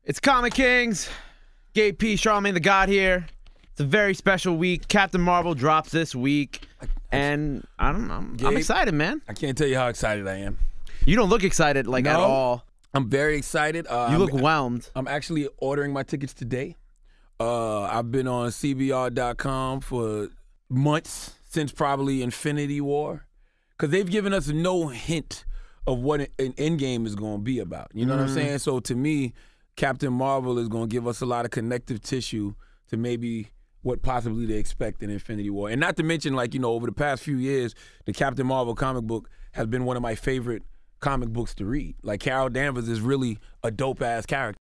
It's Comic Kings. Gabe P. Charlamagne Tha God here. It's a very special week. Captain Marvel drops this week. And I'm excited, man. I can't tell you how excited I am. You don't look excited at all. I'm very excited. You look whelmed. I'm actually ordering my tickets today. I've been on CBR.com for months, since probably Infinity War, because they've given us no hint of what an Endgame is going to be about. You know what I'm saying? So to me, Captain Marvel is going to give us a lot of connective tissue to maybe what possibly they expect in Infinity War. And not to mention, like, you know, over the past few years, the Captain Marvel comic book has been one of my favorite comic books to read. Like, Carol Danvers is really a dope-ass character.